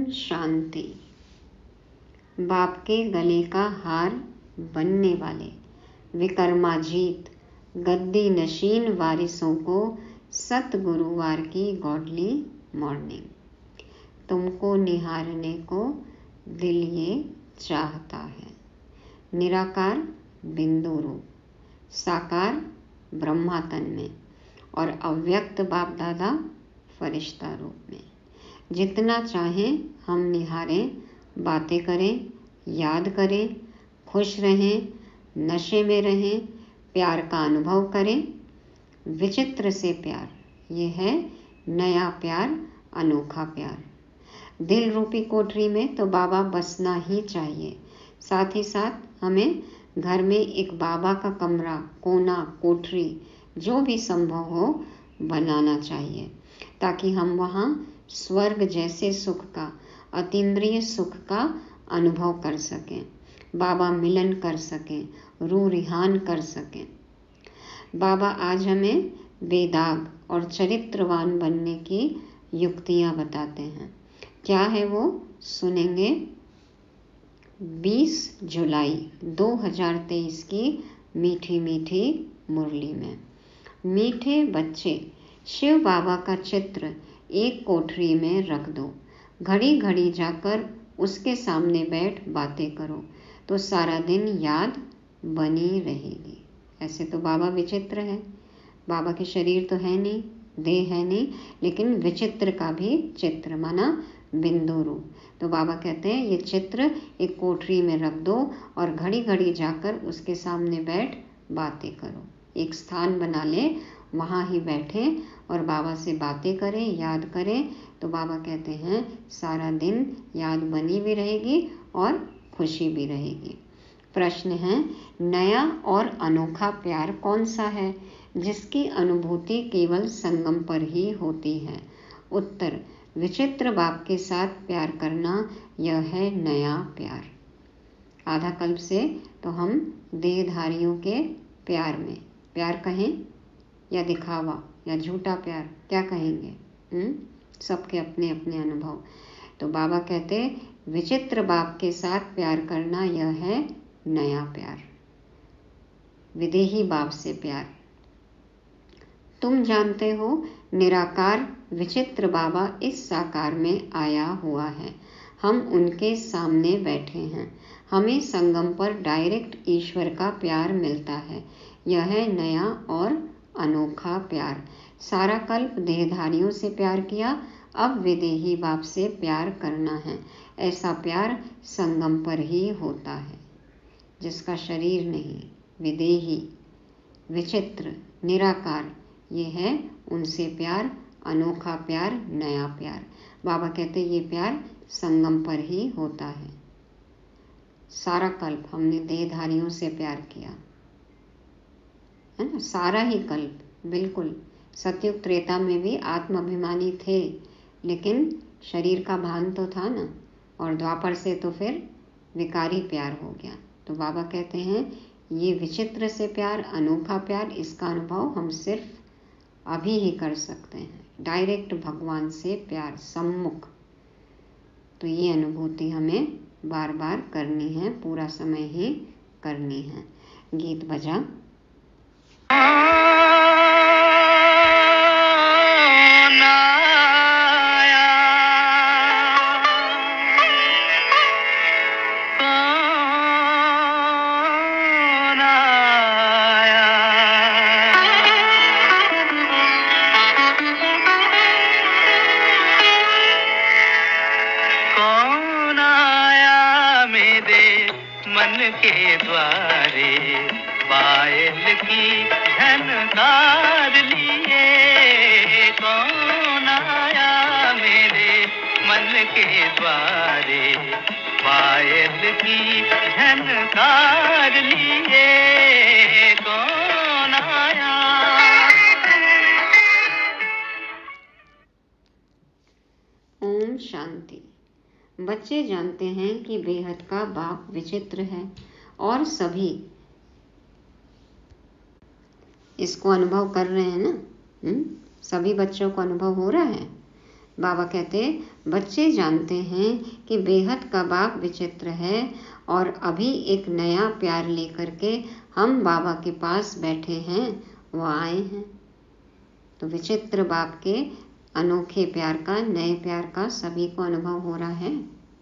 शांति। बाप के गले का हार बनने वाले विक्रमाजीत गद्दी नशीन वारिसों को सतगुरुवार की गॉडली मॉर्निंग। तुमको निहारने को दिल ये चाहता है। निराकार बिंदु रूप, साकार ब्रह्मातन में और अव्यक्त बाप दादा फरिश्ता रूप में। जितना चाहें हम निहारें, बातें करें, याद करें, खुश रहें, नशे में रहें, प्यार का अनुभव करें। विचित्र से प्यार, ये है नया प्यार, अनोखा प्यार। दिल रूपी कोठरी में तो बाबा बसना ही चाहिए। साथ ही साथ हमें घर में एक बाबा का कमरा, कोना, कोठरी जो भी संभव हो बनाना चाहिए, ताकि हम वहाँ स्वर्ग जैसे सुख का, अतीन्द्रिय सुख का अनुभव कर सकें, बाबा मिलन कर सकें, रूह रिहान कर सकें। बाबा आज हमें बेदाग और चरित्रवान बनने की युक्तियाँ बताते हैं। क्या है वो सुनेंगे 20 जुलाई 2023 की मीठी मीठी मुरली में। मीठे बच्चे, शिव बाबा का चित्र एक कोठरी में रख दो। घड़ी घड़ी जाकर उसके सामने बैठ बातें करो तो सारा दिन याद बनी रहेगी। ऐसे तो बाबा विचित्र है। बाबा के शरीर तो है नहीं, देह है नहीं, लेकिन विचित्र का भी चित्र, माना बिंदु रूप। तो बाबा कहते हैं ये चित्र एक कोठरी में रख दो और घड़ी घड़ी जाकर उसके सामने बैठ बातें करो। एक स्थान बना ले, वहाँ ही बैठे और बाबा से बातें करें, याद करें। तो बाबा कहते हैं सारा दिन याद बनी भी रहेगी और खुशी भी रहेगी। प्रश्न है, नया और अनोखा प्यार कौन सा है जिसकी अनुभूति केवल संगम पर ही होती है? उत्तर, विचित्र बाप के साथ प्यार करना, यह है नया प्यार। आधा कल्प से तो हम देहधारियों के प्यार में, प्यार कहें या दिखावा या झूठा प्यार, क्या कहेंगे? सबके अपने अपने अनुभव। तो बाबा कहते विचित्र बाप के साथ प्यार करना, यह है नया प्यार, विदेही बाप से प्यार। तुम जानते हो निराकार विचित्र बाबा इस साकार में आया हुआ है। हम उनके सामने बैठे हैं। हमें संगम पर डायरेक्ट ईश्वर का प्यार मिलता है। यह है नया और अनोखा प्यार। सारा कल्प देहधारियों से प्यार किया, अब विदेही बाप से प्यार करना है। ऐसा प्यार संगम पर ही होता है। जिसका शरीर नहीं, विदेही, विचित्र, निराकार, ये है उनसे प्यार, अनोखा प्यार, नया प्यार। बाबा कहते ये प्यार संगम पर ही होता है। सारा कल्प हमने देहधारियों से प्यार किया है ना, सारा ही कल्प। बिल्कुल, सतयुग त्रेता में भी आत्माभिमानी थे, लेकिन शरीर का भान तो था ना, और द्वापर से तो फिर विकारी प्यार हो गया। तो बाबा कहते हैं ये विचित्र से प्यार, अनोखा प्यार, इसका अनुभव हम सिर्फ अभी ही कर सकते हैं। डायरेक्ट भगवान से प्यार, सम्मुख। तो ये अनुभूति हमें बार बार करनी है, पूरा समय ही करनी है। गीत बजा। के द्वारे पायल की झनकार लिए, कौन आया मेरे मन के द्वारे पायल की झनकार लिए, कौन आया। ओम शांति। बच्चे जानते हैं कि बेहद का बाप विचित्र है और सभी इसको अनुभव कर रहे हैं ना। सभी बच्चों को अनुभव हो रहा है। बाबा कहते बच्चे जानते हैं कि बेहद का बाप विचित्र है और अभी एक नया प्यार लेकर के हम बाबा के पास बैठे हैं, वो आए हैं। तो विचित्र बाप के अनोखे प्यार का, नए प्यार का सभी को अनुभव हो रहा है।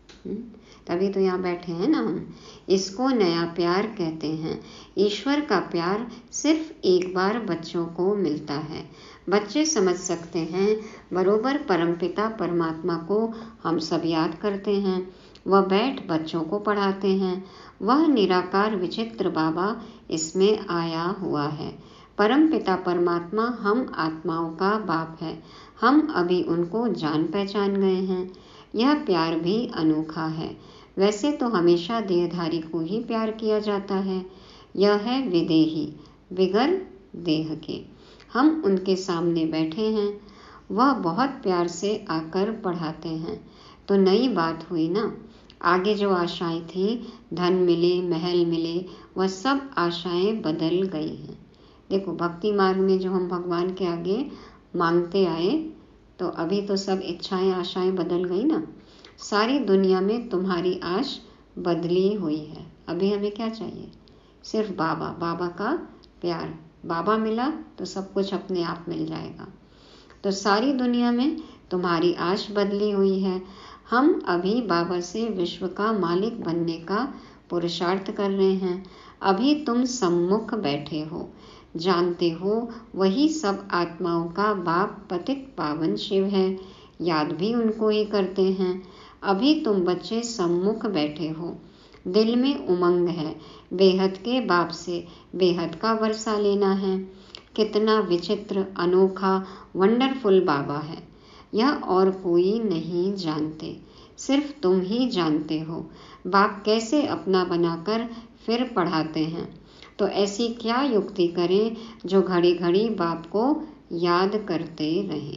तभी तो यहाँ बैठे हैं ना हम। इसको नया प्यार कहते हैं। ईश्वर का प्यार सिर्फ एक बार बच्चों को मिलता है। बच्चे समझ सकते हैं, बरोबर परमपिता परमात्मा को हम सब याद करते हैं। वह बैठ बच्चों को पढ़ाते हैं। वह निराकार विचित्र बाबा इसमें आया हुआ है। परमपिता परमात्मा हम आत्माओं का बाप है। हम अभी उनको जान पहचान गए हैं। यह प्यार भी अनोखा है। वैसे तो हमेशा देहधारी को ही प्यार किया जाता है। यह है विदेही, बिगर देह के। हम उनके सामने बैठे हैं। वह बहुत प्यार से आकर पढ़ाते हैं। तो नई बात हुई ना। आगे जो आशाएं थी, धन मिले, महल मिले, वह सब आशाएं बदल गई हैं। देखो, भक्ति मार्ग में जो हम भगवान के आगे मांगते आए, तो अभी तो सब इच्छाएं आशाएं बदल गई ना। सारी दुनिया में तुम्हारी आश बदली हुई है। अभी हमें क्या चाहिए? सिर्फ बाबा, बाबा का प्यार। बाबा मिला तो सब कुछ अपने आप मिल जाएगा। तो सारी दुनिया में तुम्हारी आश बदली हुई है। हम अभी बाबा से विश्व का मालिक बनने का पुरुषार्थ कर रहे हैं। अभी तुम सम्मुख बैठे हो, जानते हो वही सब आत्माओं का बाप पतित पावन शिव है। याद भी उनको ही करते हैं। अभी तुम बच्चे सम्मुख बैठे हो। दिल में उमंग है, बेहद के बाप से बेहद का वर्षा लेना है। कितना विचित्र, अनोखा, वंडरफुल बाबा है। यह और कोई नहीं जानते, सिर्फ तुम ही जानते हो। बाप कैसे अपना बनाकर फिर पढ़ाते हैं। तो ऐसी क्या युक्ति करें जो घड़ी घड़ी बाप को याद करते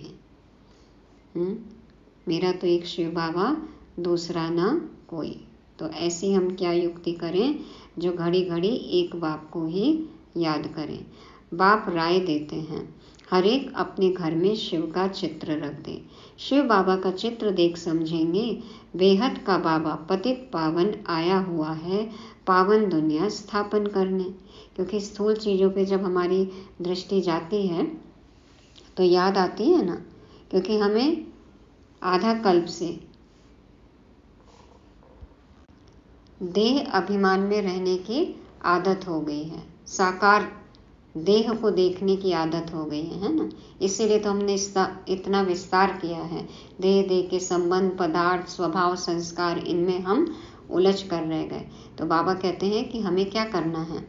रहें। मेरा तो एक शिव बाबा, दूसरा ना कोई। तो ऐसी हम क्या युक्ति करें जो घड़ी घड़ी एक बाप को ही याद करें। बाप राय देते हैं, हर एक अपने घर में शिव का चित्र रख दे। शिव बाबा का चित्र देख समझेंगे बेहद का बाबा पतित पावन आया हुआ है पावन दुनिया स्थापन करने। क्योंकि स्थूल चीज़ों पे जब हमारी दृष्टि जाती है तो याद आती है ना। क्योंकि हमें आधा कल्प से देह अभिमान में रहने की आदत हो गई है। साकार देह को देखने की आदत हो गई है ना। इसीलिए तो हमने इतना विस्तार किया है। देह के संबंध, पदार्थ, स्वभाव, संस्कार, इनमें हम उलझ कर रह गए। तो बाबा कहते हैं कि हमें क्या करना है?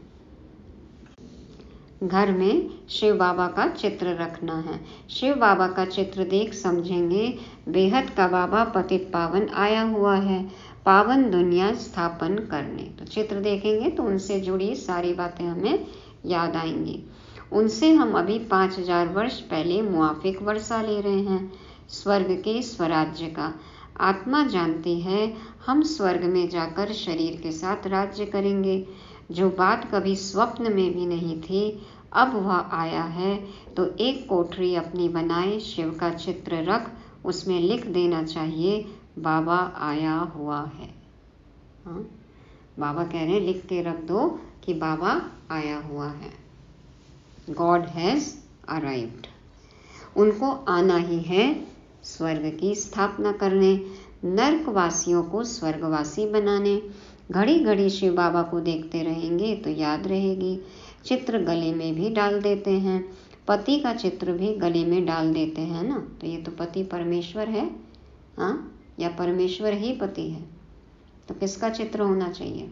घर में शिव बाबा का चित्र रखना है। शिव बाबा का चित्र देख समझेंगे बेहद का बाबा पतित पावन आया हुआ है पावन दुनिया स्थापन करने। तो चित्र देखेंगे तो उनसे जुड़ी सारी बातें हमें याद आएंगी। उनसे हम अभी 5000 वर्ष पहले मुआफिक वर्षा ले रहे हैं स्वर्ग के स्वराज्य का। आत्मा जानती है हम स्वर्ग में जाकर शरीर के साथ राज्य करेंगे। जो बात कभी स्वप्न में भी नहीं थी, अब वह आया है। तो एक कोठरी अपनी बनाए, शिव का चित्र रख, उसमें लिख देना चाहिए बाबा आया हुआ है। हाँ? बाबा कह रहे हैं लिख के रख दो कि बाबा आया हुआ है। God has arrived. उनको आना ही है स्वर्ग की स्थापना करने, नर्कवासियों को स्वर्गवासी बनाने। घड़ी घड़ी शिव बाबा को देखते रहेंगे तो याद रहेगी। चित्र गले में भी डाल देते हैं, पति का चित्र भी गले में डाल देते हैं ना। तो ये तो पति परमेश्वर है, हाँ, या परमेश्वर ही पति है। तो किसका चित्र होना चाहिए?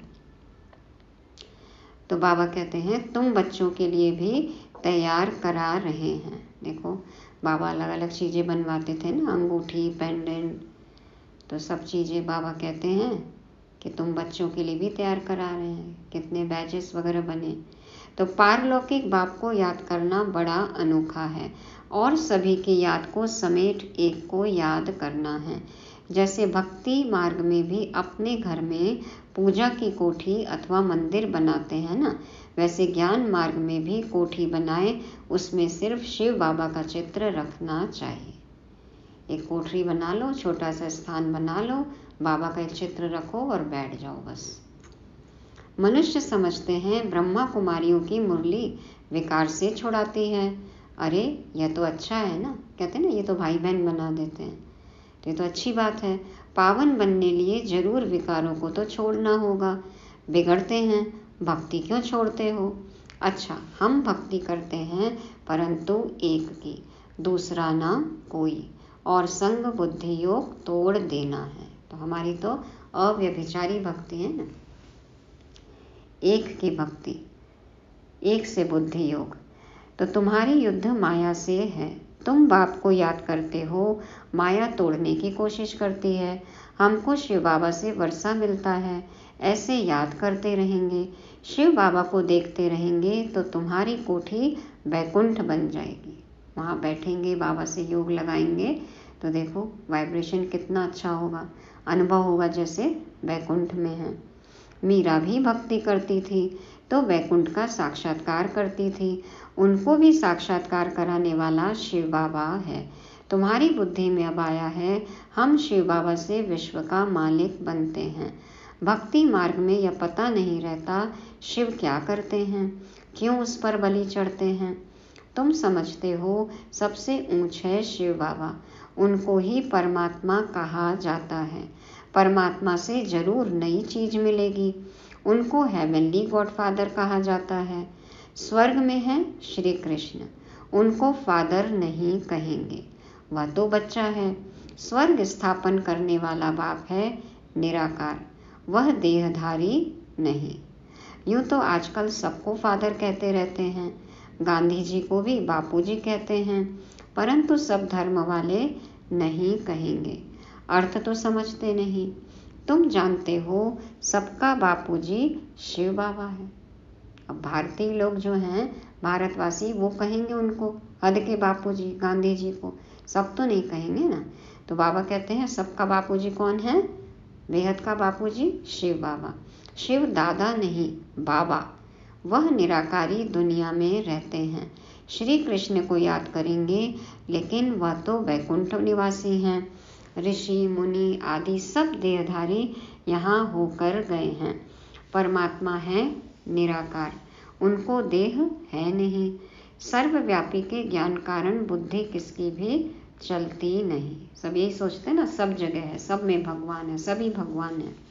तो बाबा कहते हैं तुम बच्चों के लिए भी तैयार करा रहे हैं। देखो, बाबा अलग अलग चीज़ें बनवाते थे ना, अंगूठी, पेंडेंट, तो सब चीज़ें बाबा कहते हैं कि तुम बच्चों के लिए भी तैयार करा रहे हैं। कितने बैजेस वगैरह बने। तो पारलौकिक बाप को याद करना बड़ा अनोखा है और सभी की याद को समेट एक को याद करना है। जैसे भक्ति मार्ग में भी अपने घर में पूजा की कोठी अथवा मंदिर बनाते हैं ना, वैसे ज्ञान मार्ग में भी कोठी बनाए, उसमें सिर्फ शिव बाबा का चित्र रखना चाहिए। एक कोठरी बना लो, छोटा सा स्थान बना लो, बाबा का एक चित्र रखो और बैठ जाओ बस। मनुष्य समझते हैं ब्रह्मा कुमारियों की मुरली विकार से छुड़ाती है। अरे यह तो अच्छा है ना, कहते हैं ना, ये तो भाई बहन बना देते हैं, तो ये तो अच्छी बात है। पावन बनने लिए जरूर विकारों को तो छोड़ना होगा। बिगड़ते हैं, भक्ति क्यों छोड़ते हो? अच्छा, हम भक्ति करते हैं परंतु एक की, दूसरा ना कोई, और संग बुद्धि योग तोड़ देना है। तो हमारी तो अव्यभिचारी भक्ति है ना, एक की भक्ति, एक से बुद्धि योग। तो तुम्हारी युद्ध माया से है। तुम बाप को याद करते हो, माया तोड़ने की कोशिश करती है। हमको शिव बाबा से वर्षा मिलता है, ऐसे याद करते रहेंगे, शिव बाबा को देखते रहेंगे तो तुम्हारी कोठी बैकुंठ बन जाएगी। वहाँ बैठेंगे, बाबा से योग लगाएंगे तो देखो वाइब्रेशन कितना अच्छा होगा, अनुभव होगा जैसे बैकुंठ में है। मीरा भी भक्ति करती थी तो बैकुंठ का साक्षात्कार करती थी। उनको भी साक्षात्कार कराने वाला शिव बाबा है। तुम्हारी बुद्धि में अब आया है हम शिव बाबा से विश्व का मालिक बनते हैं। भक्ति मार्ग में यह पता नहीं रहता शिव क्या करते हैं, क्यों उस पर बलि चढ़ते हैं। तुम समझते हो सबसे ऊंच है शिव बाबा, उनको ही परमात्मा कहा जाता है। परमात्मा से जरूर नई चीज मिलेगी। उनको हेवनली गॉडफादर कहा जाता है। स्वर्ग में है श्री कृष्ण, उनको फादर नहीं कहेंगे, वह तो बच्चा है। स्वर्ग स्थापन करने वाला बाप है निराकार, वह देहधारी नहीं। यूं तो आजकल सबको फादर कहते रहते हैं, गांधी जी को भी बापूजी कहते हैं, परंतु सब धर्म वाले नहीं कहेंगे। अर्थ तो समझते नहीं। तुम जानते हो सबका बापूजी शिव बाबा है। अब भारतीय लोग जो हैं, भारतवासी, वो कहेंगे उनको हद के बापूजी, गांधी जी को, सब तो नहीं कहेंगे ना। तो बाबा कहते हैं सबका बापूजी कौन है? बेहद का बापूजी शिव बाबा। शिव दादा नहीं, बाबा, वह निराकारी दुनिया में रहते हैं। श्री कृष्ण को याद करेंगे लेकिन वह तो वैकुंठ निवासी हैं। ऋषि मुनि आदि सब देहधारी यहाँ होकर गए हैं। परमात्मा है निराकार, उनको देह है नहीं। सर्वव्यापी के ज्ञान कारण बुद्धि किसकी भी चलती नहीं। सब यही सोचते हैं ना, सब जगह है, सब में भगवान है, सभी भगवान है,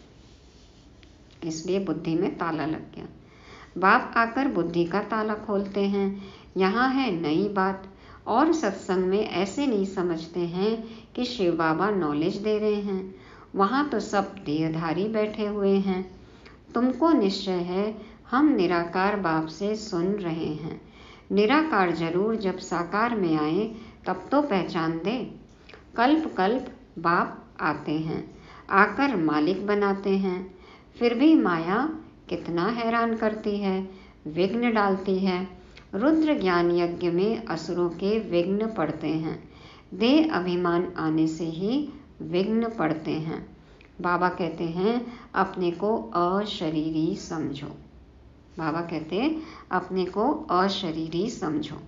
इसलिए बुद्धि में ताला लग गया। बाप आकर बुद्धि का ताला खोलते हैं। यहाँ है नई बात। और सत्संग में ऐसे नहीं समझते हैं कि शिव बाबा नॉलेज दे रहे हैं, वहाँ तो सब देहधारी बैठे हुए हैं। तुमको निश्चय है हम निराकार बाप से सुन रहे हैं। निराकार जरूर जब साकार में आए तब तो पहचान दे। कल्प कल्प बाप आते हैं, आकर मालिक बनाते हैं, फिर भी माया कितना हैरान करती है, विघ्न डालती है। रुद्र ज्ञान यज्ञ में असुरों के विघ्न पड़ते हैं, देह अभिमान आने से ही विघ्न पड़ते हैं। बाबा कहते हैं अपने को अशरीरी समझो। बाबा कहते हैं अपने को अशरीरी समझो।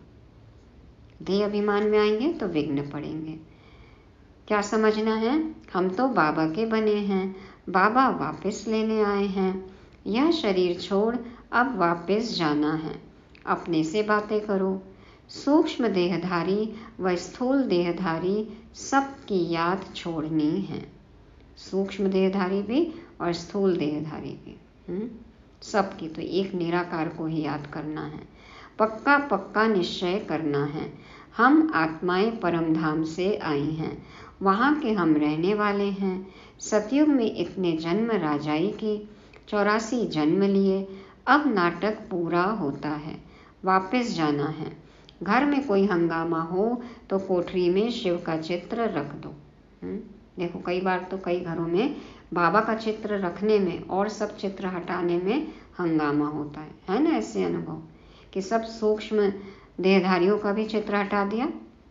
देह अभिमान में आएंगे तो विघ्न पड़ेंगे। क्या समझना है? हम तो बाबा के बने हैं, बाबा वापस लेने आए हैं। यह शरीर छोड़ अब वापस जाना है। अपने से बातें करो। सूक्ष्म देहधारी व स्थूल देहधारी सबकी याद छोड़नी है। सूक्ष्म देहधारी भी और स्थूल देहधारी भी, सबकी। तो एक निराकार को ही याद करना है। पक्का पक्का निश्चय करना है। हम आत्माएं परम धाम से आई हैं, वहाँ के हम रहने वाले हैं। सतयुग में इतने जन्म राजाई की, 84 जन्म लिए। अब नाटक पूरा होता है, वापस जाना है। घर में कोई हंगामा हो तो कोठरी में शिव का चित्र रख दो। देखो कई बार तो कई घरों में बाबा का चित्र रखने में और सब चित्र हटाने में हंगामा होता है ना। ऐसे अनुभव कि सब सूक्ष्म देहधारियों का भी चित्र हटा दिया,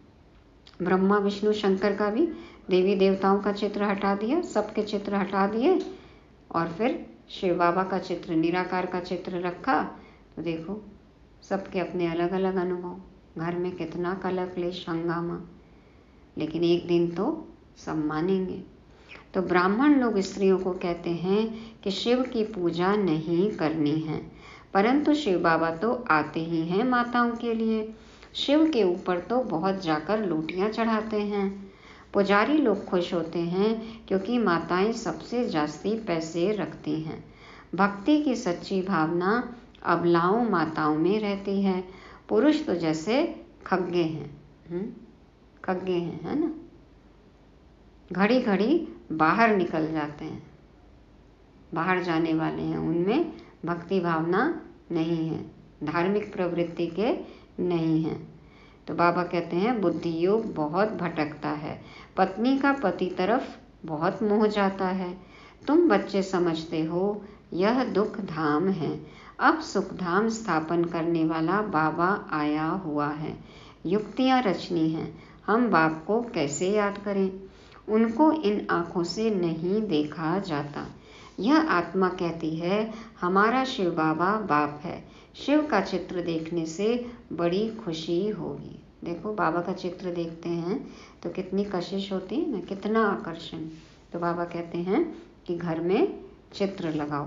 ब्रह्मा विष्णु शंकर का भी, देवी देवताओं का चित्र हटा दिया, सबके चित्र हटा दिए, और फिर शिव बाबा का चित्र, निराकार का चित्र रखा। तो देखो सबके अपने अलग अलग अनुभव। घर में कितना कलह क्लेश हंगामा। लेकिन एक दिन तो सब मानेंगे। तो ब्राह्मण लोग स्त्रियों को कहते हैं कि शिव की पूजा नहीं करनी है, परंतु शिव बाबा तो आते ही हैं माताओं के लिए। शिव के ऊपर तो बहुत जाकर लोटियां चढ़ाते हैं। पुजारी लोग खुश होते हैं क्योंकि माताएं सबसे जास्ती पैसे रखती हैं। भक्ति की सच्ची भावना अबलाओं माताओं में रहती है। पुरुष तो जैसे खग्गे हैं, खग्गे हैं, है ना, घड़ी घड़ी बाहर निकल जाते हैं, बाहर जाने वाले हैं, उनमें भक्ति भावना नहीं है, धार्मिक प्रवृत्ति के नहीं है। तो बाबा कहते हैं बुद्धि योग बहुत भटकता है, पत्नी का पति तरफ बहुत मोह जाता है। तुम बच्चे समझते हो यह दुख धाम है, अब सुख धाम स्थापन करने वाला बाबा आया हुआ है। युक्तियां रचनी हैं, हम बाप को कैसे याद करें, उनको इन आँखों से नहीं देखा जाता। यह आत्मा कहती है हमारा शिव बाबा बाप है, शिव का चित्र देखने से बड़ी खुशी होगी। देखो बाबा का चित्र देखते हैं तो कितनी कशिश होती है ना, कितना आकर्षण। तो बाबा कहते हैं कि घर में चित्र लगाओ,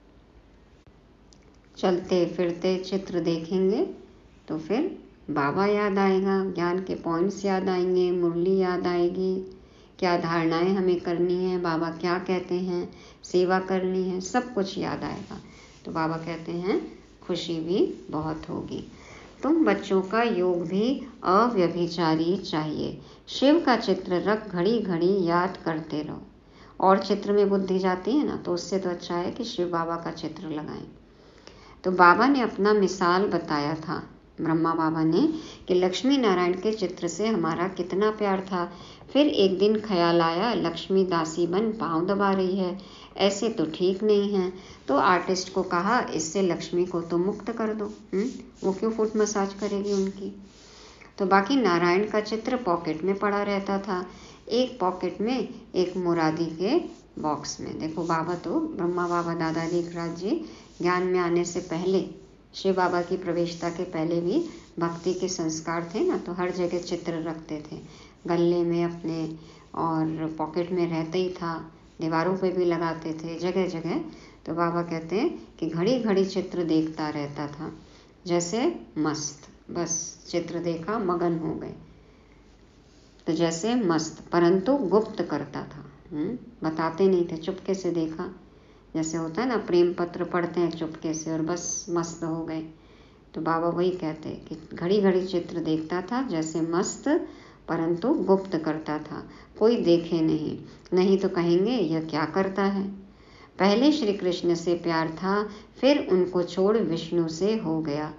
चलते फिरते चित्र देखेंगे तो फिर बाबा याद आएगा, ज्ञान के पॉइंट्स याद आएंगे, मुरली याद आएगी, क्या धारणाएं हमें करनी है, बाबा क्या कहते हैं, सेवा करनी है, सब कुछ याद आएगा। तो बाबा कहते हैं खुशी भी बहुत होगी। तुम बच्चों का योग भी अव्यभिचारी चाहिए। शिव का चित्र रख घड़ी घड़ी याद करते रहो। और चित्र में बुद्धि जाती है ना, तो उससे तो अच्छा है कि शिव बाबा का चित्र लगाएं। तो बाबा ने अपना मिसाल बताया था, ब्रह्मा बाबा ने, कि लक्ष्मी नारायण के चित्र से हमारा कितना प्यार था। फिर एक दिन ख्याल आया लक्ष्मी दासी बन पाँव दबा रही है, ऐसे तो ठीक नहीं है। तो आर्टिस्ट को कहा इससे लक्ष्मी को तो मुक्त कर दो, वो क्यों फुट मसाज करेगी उनकी। तो बाकी नारायण का चित्र पॉकेट में पड़ा रहता था, एक पॉकेट में एक मुरादी के बॉक्स में। देखो बाबा तो ब्रह्मा बाबा दादा लेखराज जी ज्ञान में आने से पहले, शिव बाबा की प्रवेशता के पहले भी भक्ति के संस्कार थे ना, तो हर जगह चित्र रखते थे, गले में अपने, और पॉकेट में रहते ही था, दीवारों पे भी लगाते थे, जगह जगह। तो बाबा कहते हैं कि घड़ी घड़ी चित्र देखता रहता था, जैसे मस्त, बस चित्र देखा मगन हो गए, तो जैसे मस्त, परंतु गुप्त करता था, बताते नहीं थे, चुपके से देखा, जैसे होता है ना प्रेम पत्र पढ़ते हैं चुपके से और बस मस्त हो गए। तो बाबा वही कहते हैं कि घड़ी घड़ी चित्र देखता था जैसे मस्त, परंतु गुप्त करता था, कोई देखे नहीं, नहीं तो कहेंगे यह क्या करता है। पहले श्री कृष्ण से प्यार था, फिर उनको छोड़ विष्णु से हो गया।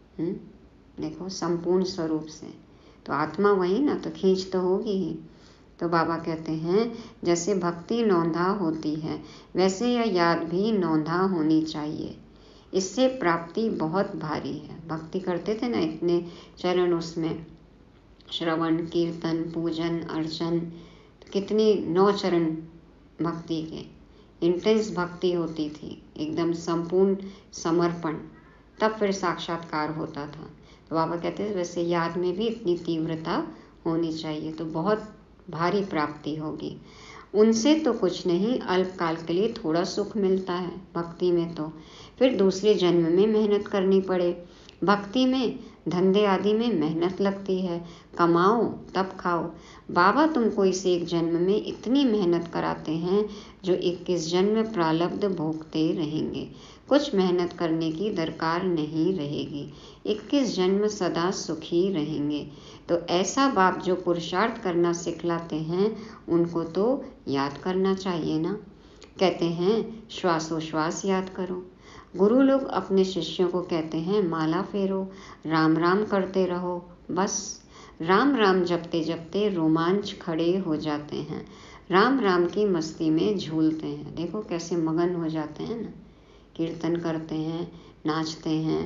देखो संपूर्ण स्वरूप से, तो आत्मा वही ना, तो खींच तो होगी ही। तो बाबा कहते हैं जैसे भक्ति नौंधा होती है, वैसे यह याद भी नौंधा होनी चाहिए, इससे प्राप्ति बहुत भारी है। भक्ति करते थे ना इतने चरण, उसमें श्रवण कीर्तन पूजन अर्चन, कितनी 9 चरण भक्ति के, इंटेंस भक्ति होती थी, एकदम संपूर्ण समर्पण, तब फिर साक्षात्कार होता था। तो बाबा कहते हैं वैसे याद में भी इतनी तीव्रता होनी चाहिए, तो बहुत भारी प्राप्ति होगी। उनसे तो कुछ नहीं, अल्पकाल के लिए थोड़ा सुख मिलता है भक्ति में, तो फिर दूसरे जन्म में मेहनत करनी पड़े। भक्ति में धंधे आदि में मेहनत लगती है, कमाओ तब खाओ। बाबा तुमको इस एक जन्म में इतनी मेहनत कराते हैं जो 21 जन्म प्रारब्ध भोगते रहेंगे, कुछ मेहनत करने की दरकार नहीं रहेगी, 21 जन्म सदा सुखी रहेंगे। तो ऐसा बाप जो पुरुषार्थ करना सिखलाते हैं उनको तो याद करना चाहिए ना। कहते हैं श्वासोश्वास याद करो। गुरु लोग अपने शिष्यों को कहते हैं माला फेरो, राम राम करते रहो, बस राम राम जपते जपते रोमांच खड़े हो जाते हैं, राम राम की मस्ती में झूलते हैं। देखो कैसे मगन हो जाते हैं ना, कीर्तन करते हैं, नाचते हैं,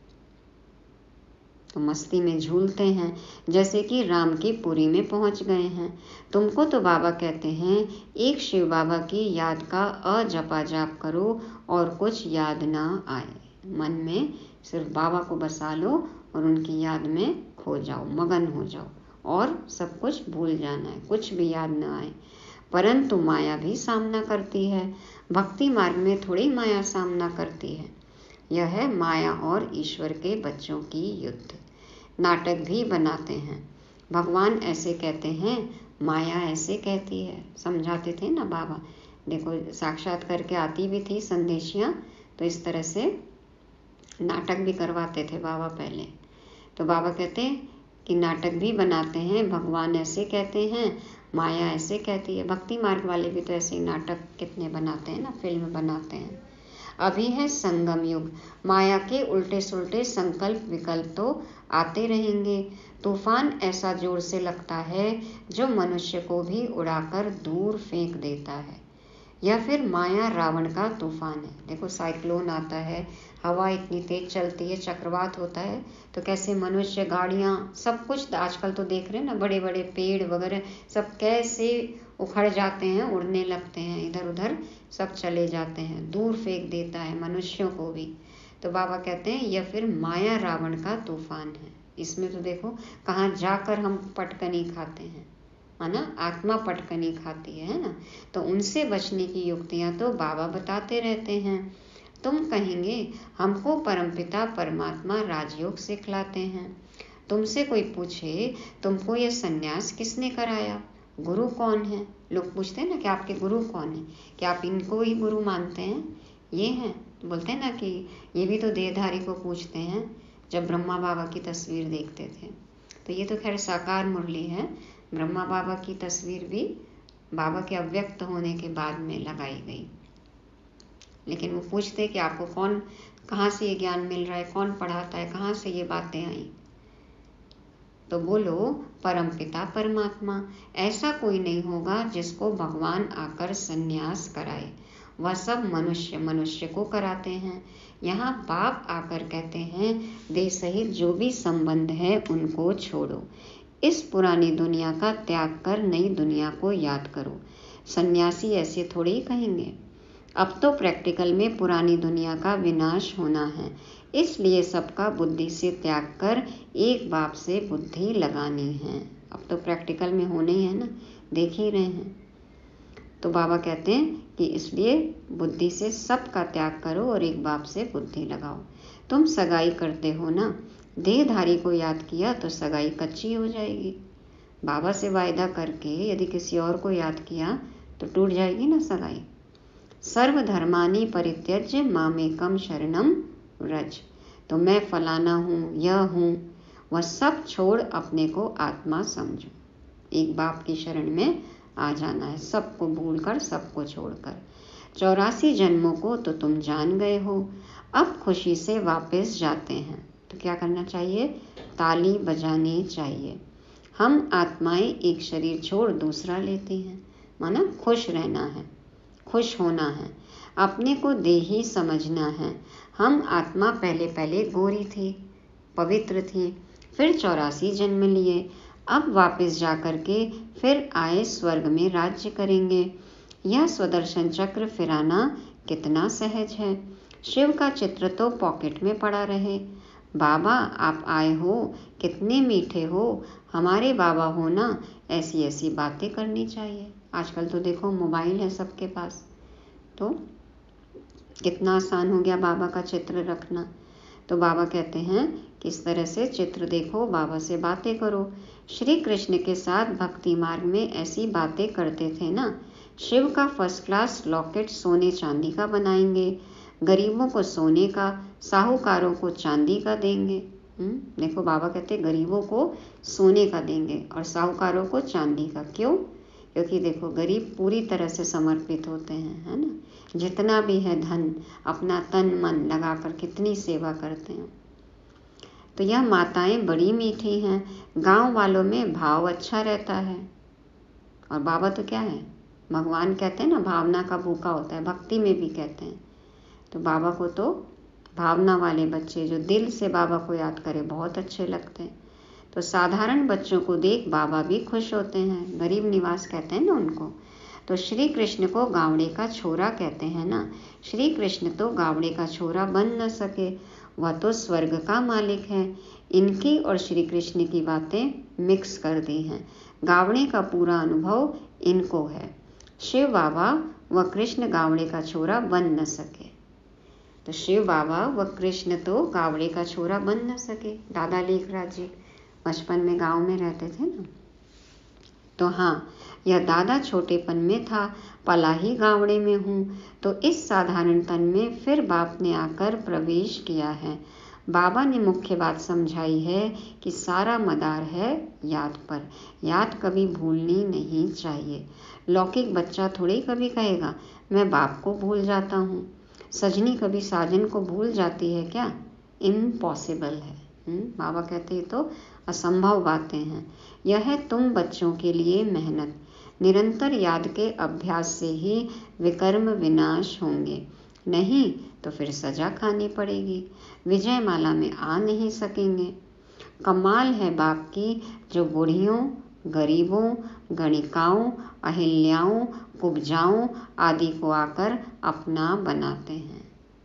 तो मस्ती में झूलते हैं, जैसे कि राम की पुरी में पहुंच गए हैं। तुमको तो बाबा कहते हैं एक शिव बाबा की याद का अजपा जाप करो और कुछ याद ना आए, मन में सिर्फ बाबा को बसा लो और उनकी याद में खो जाओ, मगन हो जाओ, और सब कुछ भूल जाना है, कुछ भी याद न आए। परंतु माया भी सामना करती है। भक्ति मार्ग में थोड़ी माया सामना करती है। यह है माया और ईश्वर के बच्चों की युद्ध। नाटक भी बनाते हैं। भगवान ऐसे कहते हैं, माया ऐसे कहती है। समझाते थे ना बाबा, देखो साक्षात करके आती भी थी संदेशियाँ, तो इस तरह से नाटक भी करवाते थे बाबा पहले। तो बाबा कहते हैं कि नाटक भी बनाते हैं। भगवान ऐसे कहते हैं, माया ऐसे कहती है। भक्ति मार्ग वाले भी तो ऐसे ही नाटक कितने बनाते हैं ना, फिल्म बनाते हैं। अभी है संगम युग। माया के उल्टे सुल्टे संकल्प विकल्प तो आते रहेंगे। तूफान ऐसा जोर से लगता है जो मनुष्य को भी उड़ाकर दूर फेंक देता है। यह फिर माया रावण का तूफान है। देखो साइक्लोन आता है, हवा इतनी तेज चलती है, चक्रवात होता है, तो कैसे मनुष्य, गाड़ियाँ, सब कुछ आजकल तो देख रहे हैं ना, बड़े बड़े पेड़ वगैरह सब कैसे उखड़ जाते हैं, उड़ने लगते हैं, इधर उधर सब चले जाते हैं, दूर फेंक देता है मनुष्यों को भी। तो बाबा कहते हैं यह फिर माया रावण का तूफान है। इसमें तो देखो कहाँ जाकर हम पटकनी खाते हैं, है ना, आत्मा पटकनी खाती है ना। तो उनसे बचने की युक्तियाँ तो बाबा बताते रहते हैं। तुम कहेंगे हमको परमपिता परमात्मा राजयोग सिखलाते हैं। तुमसे कोई पूछे तुमको ये सन्यास किसने कराया, गुरु कौन है? लोग पूछते हैं ना कि आपके गुरु कौन है, क्या आप इनको ही गुरु मानते हैं? ये हैं, बोलते हैं ना कि ये भी तो देहधारी को पूछते हैं जब ब्रह्मा बाबा की तस्वीर देखते थे। तो ये तो खैर साकार मुरली है। ब्रह्मा बाबा की तस्वीर भी बाबा के अव्यक्त होने के बाद में लगाई गई। लेकिन वो पूछते कि आपको कौन, कहाँ से ये ज्ञान मिल रहा है, कौन पढ़ाता है, कहाँ से ये बातें आई? तो बोलो परमपिता परमात्मा। ऐसा कोई नहीं होगा जिसको भगवान आकर सन्यास कराए। वह सब मनुष्य मनुष्य को कराते हैं। यहाँ बाप आकर कहते हैं देह सहित जो भी संबंध है उनको छोड़ो। इस पुरानी दुनिया का त्याग कर नई दुनिया को याद करो। सन्यासी ऐसे थोड़े ही कहेंगे। अब तो प्रैक्टिकल में पुरानी दुनिया का विनाश होना है, इसलिए सबका बुद्धि से त्याग कर एक बाप से बुद्धि लगानी है। अब तो प्रैक्टिकल में होने ही है ना, देख ही रहे हैं। तो बाबा कहते हैं कि इसलिए बुद्धि से सबका त्याग करो और एक बाप से बुद्धि लगाओ। तुम सगाई करते हो ना, देहधारी को याद किया तो सगाई कच्ची हो जाएगी। बाबा से वायदा करके यदि किसी और को याद किया तो टूट जाएगी ना सगाई। सर्वधर्मानि परित्यज्य मामेकम शरणम व्रज। तो मैं फलाना हूँ, यह हूँ, वह सब छोड़ अपने को आत्मा समझो। एक बाप की शरण में आ जाना है, सबको भूलकर, सबको छोड़कर। 84 जन्मों को तो तुम जान गए हो, अब खुशी से वापस जाते हैं। तो क्या करना चाहिए? ताली बजानी चाहिए। हम आत्माएं एक शरीर छोड़ दूसरा लेती हैं, माना खुश रहना है, खुश होना है, अपने को देही समझना है। हम आत्मा पहले पहले गोरी थी, पवित्र थी, फिर 84 जन्म लिए, अब वापस जा कर के फिर आए स्वर्ग में राज्य करेंगे। यह स्वदर्शन चक्र फिराना कितना सहज है। शिव का चित्र तो पॉकेट में पड़ा रहे। बाबा आप आए हो, कितने मीठे हो, हमारे बाबा हो ना, ऐसी ऐसी बातें करनी चाहिए। आजकल तो देखो मोबाइल है सबके पास, तो कितना आसान हो गया बाबा का चित्र रखना। तो बाबा कहते हैं किस तरह से चित्र देखो, बाबा से बातें करो। श्री कृष्ण के साथ भक्ति मार्ग में ऐसी बातें करते थे ना। शिव का फर्स्ट क्लास लॉकेट सोने चांदी का बनाएंगे, गरीबों को सोने का, साहूकारों को चांदी का देंगे। देखो बाबा कहते गरीबों को सोने का देंगे और साहूकारों को चांदी का। क्यों? क्योंकि देखो गरीब पूरी तरह से समर्पित होते हैं, है ना, जितना भी है धन अपना तन मन लगाकर कितनी सेवा करते हैं। तो यह माताएं बड़ी मीठी हैं, गांव वालों में भाव अच्छा रहता है। और बाबा तो क्या है, भगवान कहते हैं ना भावना का भूखा होता है, भक्ति में भी कहते हैं। तो बाबा को तो भावना वाले बच्चे जो दिल से बाबा को याद करे बहुत अच्छे लगते हैं। तो साधारण बच्चों को देख बाबा भी खुश होते हैं, गरीब निवास कहते हैं ना उनको। तो श्री कृष्ण को गावड़े का छोरा कहते हैं ना। श्री कृष्ण तो गावड़े का छोरा बन न सके, वह तो स्वर्ग का मालिक है। इनकी और श्री कृष्ण की बातें मिक्स कर दी हैं। गावड़े का पूरा अनुभव इनको है। शिव बाबा व कृष्ण गावड़े का छोरा बन न सके। तो शिव बाबा व कृष्ण तो गावड़े का छोरा बन न सके। दादा लेखराज जी बचपन में गांव में रहते थे ना। तो हाँ, यह दादा छोटेपन में था, पला ही गावड़े में हूँ, तो इस साधारण तन में फिर बाप ने आकर प्रवेश किया है। बाबा ने मुख्य बात समझाई है कि सारा मदार है याद पर। याद कभी भूलनी नहीं चाहिए। लौकिक बच्चा थोड़ी कभी कहेगा मैं बाप को भूल जाता हूँ। सजनी कभी साजन को भूल जाती है क्या? इम्पॉसिबल है। बाबा कहते हैं तो असंभव बातें हैं। यह है तुम बच्चों के लिए मेहनत। निरंतर याद के अभ्यास से ही विकर्म विनाश होंगे, नहीं तो फिर सजा खानी पड़ेगी। विजय माला में आ नहीं सकेंगे। कमाल है बाप की जो बूढ़ियों, गरीबों, गणिकाओं, अहिल्याओं, कुब्जाओं आदि को आकर अपना बनाते हैं।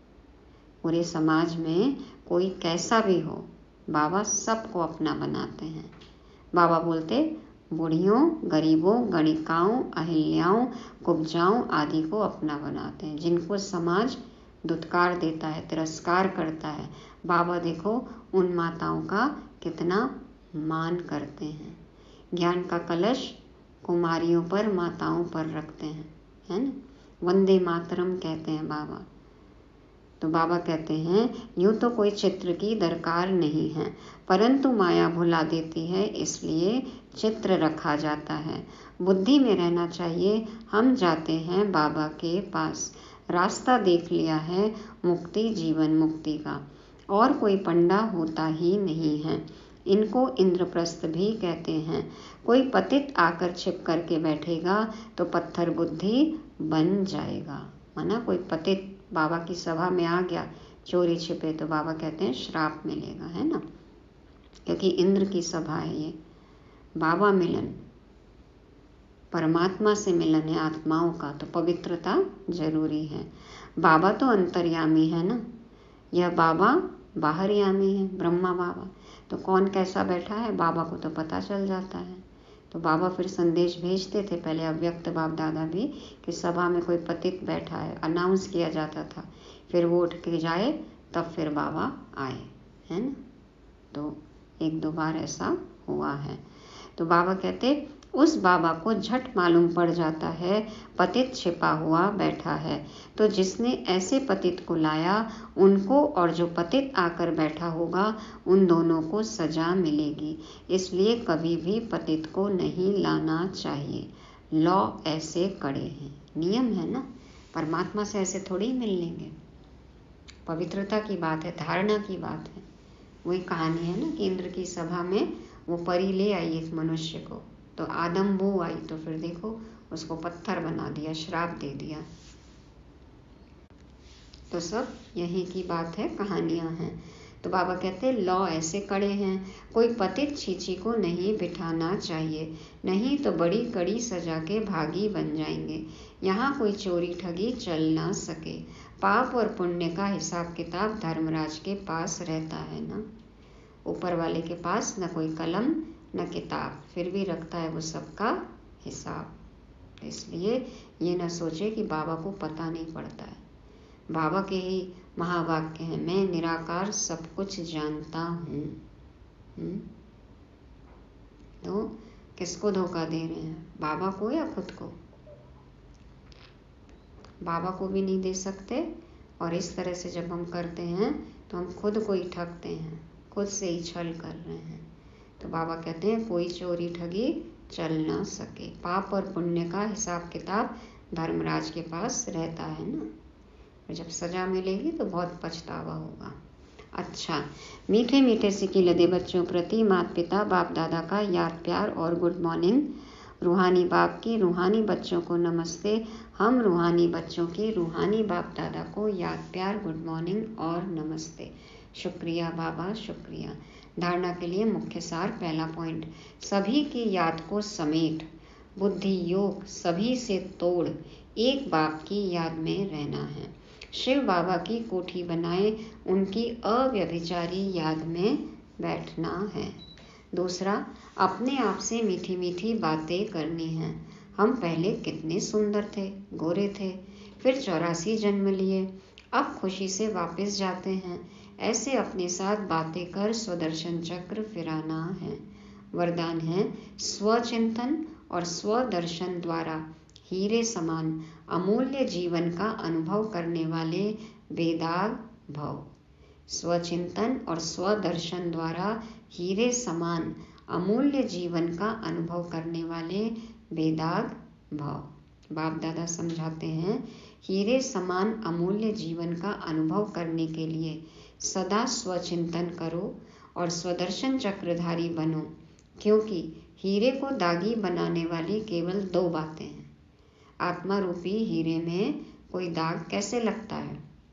पूरे समाज में कोई कैसा भी हो, बाबा सबको अपना बनाते हैं। बाबा बोलते बूढ़ियों, गरीबों, गणिकाओं, अहिल्याओं, कुब्जाओं आदि को अपना बनाते हैं। जिनको समाज दुत्कार देता है, तिरस्कार करता है, बाबा देखो उन माताओं का कितना मान करते हैं। ज्ञान का कलश कुमारियों पर, माताओं पर रखते हैं, है ना। वंदे मातरम कहते हैं बाबा। तो बाबा कहते हैं यूं तो कोई चित्र की दरकार नहीं है, परंतु माया भुला देती है, इसलिए चित्र रखा जाता है। बुद्धि में रहना चाहिए। हम जाते हैं बाबा के पास, रास्ता देख लिया है मुक्ति, जीवन मुक्ति का, और कोई पंडा होता ही नहीं है। इनको इंद्रप्रस्थ भी कहते हैं। कोई पतित आकर छिप करके बैठेगा तो पत्थर बुद्धि बन जाएगा। माना कोई पतित बाबा की सभा में आ गया, चोरी छिपे, तो बाबा कहते हैं श्राप मिलेगा, है ना, क्योंकि इंद्र की सभा है ये। बाबा मिलन, परमात्मा से मिलन है आत्माओं का, तो पवित्रता जरूरी है। बाबा तो अंतर्यामी है ना, यह बाबा बाहरयामी है, ब्रह्मा बाबा। तो कौन कैसा बैठा है बाबा को तो पता चल जाता है। तो बाबा फिर संदेश भेजते थे, पहले अव्यक्त बाप दादा भी, कि सभा में कोई पतित बैठा है, अनाउंस किया जाता था, फिर वो उठ के जाए तब फिर बाबा आए, है ना। तो एक दो बार ऐसा हुआ है। तो बाबा कहते उस बाबा को झट मालूम पड़ जाता है पतित छिपा हुआ बैठा है। तो जिसने ऐसे पतित को लाया, उनको और जो पतित आकर बैठा होगा, उन दोनों को सजा मिलेगी। इसलिए कभी भी पतित को नहीं लाना चाहिए। लॉ ऐसे कड़े हैं, नियम है ना। परमात्मा से ऐसे थोड़ी मिल लेंगे। पवित्रता की बात है, धारणा की बात है। वही कहानी है ना कि इंद्र की सभा में वो परी ले आई एक मनुष्य को, तो आदम वो आई, तो फिर देखो उसको पत्थर बना दिया, श्राप दे दिया। तो सब यही की बात है, कहानियां हैं। तो बाबा कहते हैं लॉ ऐसे कड़े हैं, कोई पतित छीची को नहीं बिठाना चाहिए, नहीं तो बड़ी कड़ी सजा के भागी बन जाएंगे। यहाँ कोई चोरी ठगी चल ना सके। पाप और पुण्य का हिसाब किताब धर्मराज के पास रहता है ना। ऊपर वाले के पास न कोई कलम न किताब, फिर भी रखता है वो सबका हिसाब। इसलिए ये न सोचे कि बाबा को पता नहीं पड़ता है। बाबा के ही महावाक्य हैं, मैं निराकार सब कुछ जानता हूँ। तो किसको धोखा दे रहे हैं, बाबा को या खुद को? बाबा को भी नहीं दे सकते, और इस तरह से जब हम करते हैं तो हम खुद को ही ठगते हैं, खुद से ही छल कर रहे हैं। तो बाबा कहते हैं कोई चोरी ठगी चल ना सके। पाप और पुण्य का हिसाब किताब धर्मराज के पास रहता है ना। और जब सजा मिलेगी तो बहुत पछतावा होगा। अच्छा, मीठे मीठे सिक्की लदे बच्चों प्रति माता पिता बाप दादा का याद प्यार और गुड मॉर्निंग। रूहानी बाप की रूहानी बच्चों को नमस्ते। हम रूहानी बच्चों की रूहानी बाप दादा को याद प्यार, गुड मॉर्निंग और नमस्ते। शुक्रिया बाबा, शुक्रिया। धारणा के लिए मुख्य सार, पहला पॉइंट, सभी की याद को समेट, बुद्धि योग सभी से तोड़, एक बाप की याद में रहना है। शिव बाबा की कोठी बनाए, उनकी अव्यभिचारी याद में बैठना है। दूसरा, अपने आप से मीठी मीठी बातें करनी हैं। हम पहले कितने सुंदर थे, गोरे थे, फिर 84 जन्म लिए, अब खुशी से वापस जाते हैं। ऐसे अपने साथ बातें कर स्वदर्शन चक्र फिराना है। वरदान है स्वचिंतन और स्वदर्शन द्वारा हीरे समान अमूल्य जीवन का अनुभव करने वाले बेदाग भव। स्वचिंतन और स्वदर्शन द्वारा हीरे समान अमूल्य जीवन का अनुभव करने वाले बेदाग भव। बाप दादा समझाते हैं, हीरे समान अमूल्य जीवन का अनुभव करने के लिए सदा स्वचिंतन करो और स्वदर्शन चक्रधारी बनो, क्योंकि हीरे को दागी बनाने वाली केवल 2 बातें हैं। आत्मा रूपी हीरे में कोई दाग कैसे लगता है?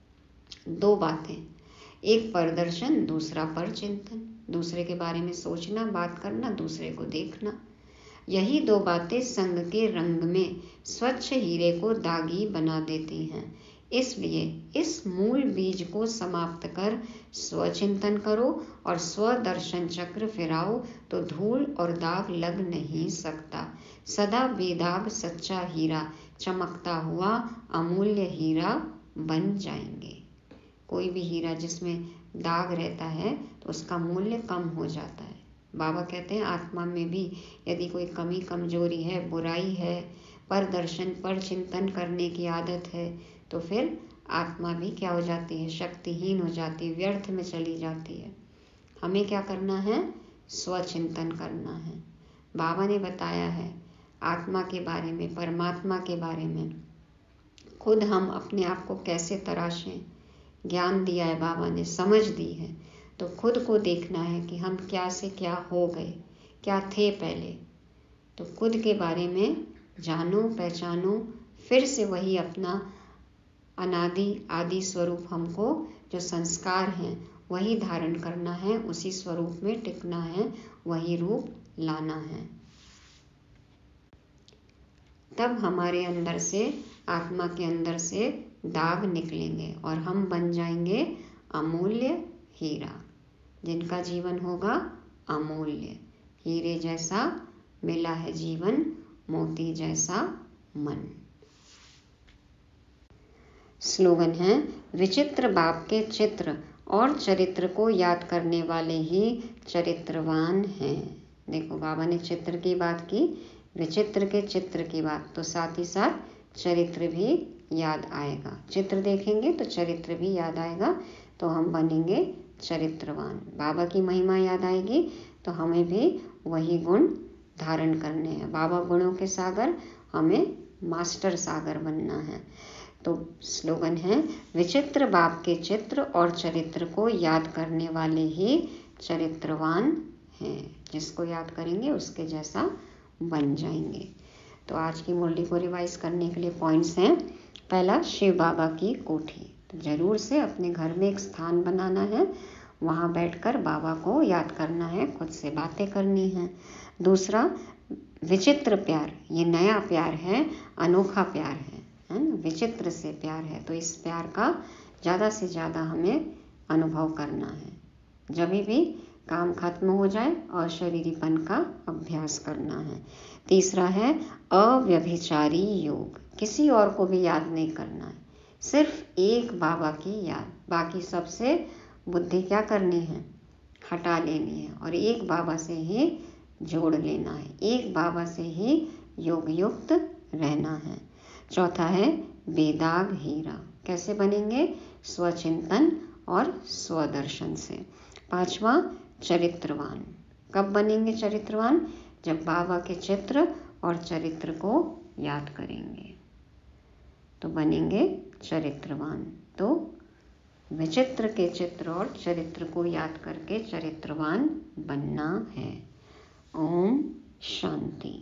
2 बातें, एक परदर्शन, दूसरा पर चिंतन। दूसरे के बारे में सोचना, बात करना, दूसरे को देखना। यही 2 बातें संग के रंग में स्वच्छ हीरे को दागी बना देती हैं। इसलिए इस मूल बीज को समाप्त कर स्वचिंतन करो और स्वदर्शन चक्र फिराओ, तो धूल और दाग लग नहीं सकता। सदा बेदाग सच्चा हीरा चमकता हुआ अमूल्य हीरा बन जाएंगे। कोई भी हीरा जिसमें दाग रहता है तो उसका मूल्य कम हो जाता है। बाबा कहते हैं आत्मा में भी यदि कोई कमी कमजोरी है, बुराई है, पर दर्शन पर चिंतन करने की आदत है, तो फिर आत्मा भी क्या हो जाती है? शक्तिहीन हो जाती है, व्यर्थ में चली जाती है। हमें क्या करना है? स्वचिंतन करना है। बाबा ने बताया है आत्मा के बारे में, परमात्मा के बारे में। खुद हम अपने आप को कैसे तराशें, ज्ञान दिया है बाबा ने, समझ दी है। तो खुद को देखना है कि हम क्या से क्या हो गए, क्या थे पहले। तो खुद के बारे में जानो, पहचानो, फिर से वही अपना अनादि आदि स्वरूप, हमको जो संस्कार हैं वही धारण करना है, उसी स्वरूप में टिकना है, वही रूप लाना है। तब हमारे अंदर से, आत्मा के अंदर से दाग निकलेंगे और हम बन जाएंगे अमूल्य हीरा, जिनका जीवन होगा अमूल्य। हीरे जैसा मिला है जीवन, मोती जैसा मन। स्लोगन है, विचित्र बाप के चित्र और चरित्र को याद करने वाले ही चरित्रवान हैं। देखो बाबा ने चित्र की बात की, विचित्र के चित्र की बात, तो साथ ही साथ चरित्र भी याद आएगा। चित्र देखेंगे तो चरित्र भी याद आएगा, तो हम बनेंगे चरित्रवान। बाबा की महिमा याद आएगी तो हमें भी वही गुण धारण करने हैं। बाबा गुणों के सागर, हमें मास्टर सागर बनना है। तो स्लोगन है, विचित्र बाप के चित्र और चरित्र को याद करने वाले ही चरित्रवान हैं। जिसको याद करेंगे उसके जैसा बन जाएंगे। तो आज की मुरली को रिवाइज करने के लिए पॉइंट्स हैं। पहला, शिव बाबा की कोठी। तो जरूर से अपने घर में एक स्थान बनाना है, वहाँ बैठकर बाबा को याद करना है, खुद से बातें करनी है। दूसरा, विचित्र प्यार, ये नया प्यार है, अनोखा प्यार है ना, विचित्र से प्यार है। तो इस प्यार का ज़्यादा से ज़्यादा हमें अनुभव करना है। जब भी काम खत्म हो जाए और शरीरीपन का अभ्यास करना है। तीसरा है अव्यभिचारी योग, किसी और को भी याद नहीं करना है, सिर्फ एक बाबा की याद। बाकी सबसे बुद्धि क्या करनी है? हटा लेनी है और एक बाबा से ही जोड़ लेना है, एक बाबा से ही योग युक्त रहना है। चौथा है बेदाग हीरा, कैसे बनेंगे? स्वचिंतन और स्वदर्शन से। पांचवा, चरित्रवान, कब बनेंगे चरित्रवान? जब बाबा के चित्र और चरित्र को याद करेंगे तो बनेंगे चरित्रवान। तो विचित्र के चित्र और चरित्र को याद करके चरित्रवान बनना है। ओम शांति।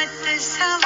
मोहब्बत सा